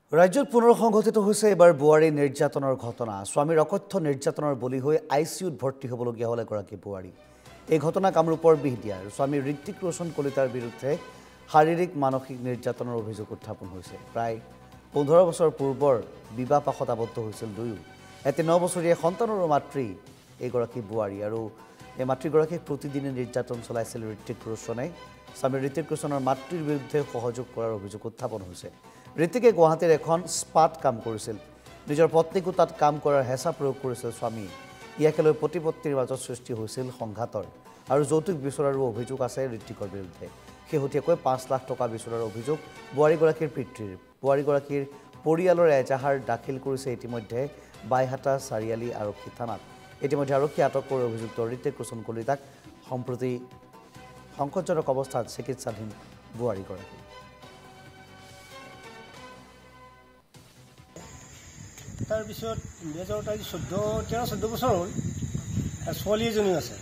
ৰাজ্যত পুনৰ সংঘটিত হৈছে এবাৰ বুৱাৰী নিৰ্যাতনৰ ঘটনা। স্বামীৰ অকথ্য নিৰ্যাতনৰ বলি হৈ আইচিইউত ভৰ্তি হ'বলগীয়া হ'ল এগৰাকী বুৱাৰী। এই ঘটনা কামৰূপৰ বিহদিয়াৰ স্বামী ঋত্বিক ৰোশন কলিতাৰ বিৰুদ্ধে শাৰীৰিক মানসিক নিৰ্যাতনৰ অভিযোগ উত্থাপন হৈছে। প্ৰায় 15 বছৰ পূৰ্বৰ বিবাহ পাশত আবদ্ধ হৈছিল দুয়ো। এটি 9 বছৰীয়া সন্তানৰ মাতৃ এগৰাকী বুৱাৰী আৰু এই মাতৃগৰাকীক প্ৰতিদিনে নিৰ্যাতন চলাইছিল ঋত্বিক ৰোশনে। স্বামী ঋত্বিক ৰোশনৰ মাতৃৰ বিৰুদ্ধে সহযোগ কৰাৰ অভিযোগ উত্থাপন হৈছে। ঋত্বিকে গুৱাহাটীৰ এখন স্পাত কাম কৰিছিল। নিজৰ পত্নীকো তাত কাম কৰাৰ হেঁচা প্ৰয়োগ কৰিছিল স্বামী। ইয়াকে লৈ পতি পত্নীৰ মাজত সৃষ্টি হৈছিল সংঘাতৰ আৰু যৌতুক বিচৰাৰো অভিযোগ আছে ঋত্বিকৰ বিৰুদ্ধে। শেহতীয়াকৈ 5 লাখ টকা বিচৰাৰ অভিযোগ বুৱাৰীগৰাকীৰ পিতৃৰ। বুৱাৰীগৰাকীৰ পৰিয়ালৰ এজাহাৰ দাখিল কৰিছে ইতিমধ্যে বাইহাটা চাৰিআলি আৰক্ষী থানাত। ইতিমধ্যে আৰক্ষী আটক কৰি অভিযুক্ত ঋত্বিক ৰোশন কলিতাক সম্প্ৰতি সংকটজনক অৱস্থাত চিকিৎসাধীন বুৱাৰীগৰাকী। তাৰপিছত 13-14 বছৰ হ'ল ছোৱালী এজনীও আছে।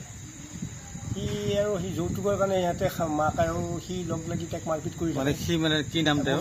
সি যৌতুকৰ কাৰণে ইহঁতে মাক আৰু সি লগ লাগি তাক মাৰপিট কৰি মানে সি মানে কি নাম তেওঁ?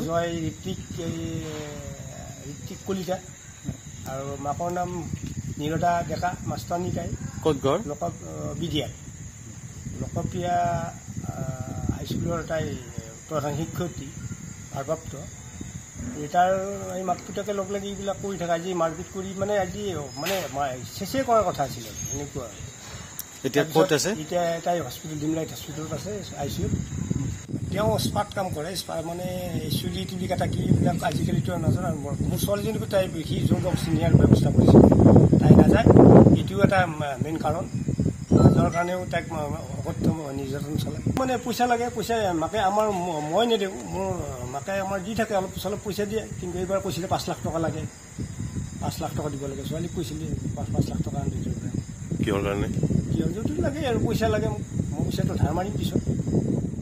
ঋত্বিক কলিতা আৰু মাকৰ নাম নীৰদা ডেকা মাষ্টাৰনী। তাই ক'ত ঘৰ? বিধিয়া লোকপ্ৰিয়া হাইস্কুলৰ তাই প্ৰধান শিক্ষয়িত্ৰী ভাৰপ্ৰাপ্ত। তাৰ এই মাক পুতেকে লগ লাগি এইবিলাক কৰি থাকে। আজি মাৰপিট কৰি আজি চেচে কৰাৰ কথা আছিলে এনেকুৱা। এতিয়া ক'ত আছে? এতিয়া তাই হস্পিটেল ডিমলাইট হস্পিটেলত আছে আইচিইউত। তেওঁ স্পাট কাম কৰে। চুলি তুলি কাটা কি এইবিলাক আজিকালিতো নাজানো। মোৰ ছোৱালীজনীকো তাই সি যোগ চিনিয়াৰ ব্যৱস্থা কৰিছিল, তাই নাযায়। এইটোও এটা মেইন কাৰণ। যাৰ কাৰণেও তাইক অকথ্য নিৰ্যাতন চলে। পইচা লাগে, পইচা মাকে আমাৰ মই নিদিওঁ, মোৰ মাকে আমাৰ দি থাকে, অলপ চলপ পইচা দিয়ে। কিন্তু এইবাৰ কৈছিলে 5 লাখ টকা লাগে, 5 লাখ টকা দিব লাগে। ছোৱালীক কৈছিলে 5 লাখ টকা নিজৰ পৰা। কিহৰ কাৰণে? কিহৰ যৌতুক লাগে আৰু পইচা লাগে। মই পইচাটো ধাৰ মাৰিম পিছত।